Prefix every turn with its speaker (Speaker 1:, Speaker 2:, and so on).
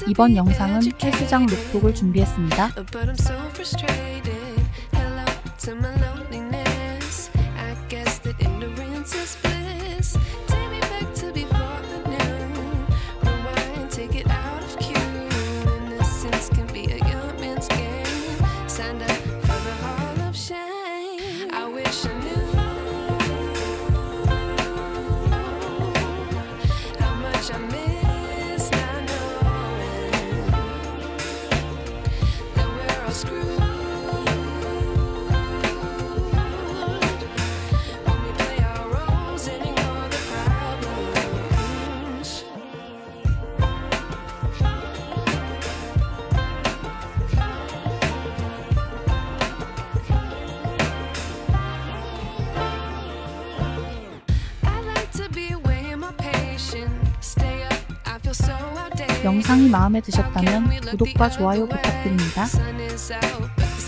Speaker 1: 이번 영상은 헬스장 룩북을 준비했습니다. 영상이 마음에 드셨다면 구독과 좋아요 부탁드립니다.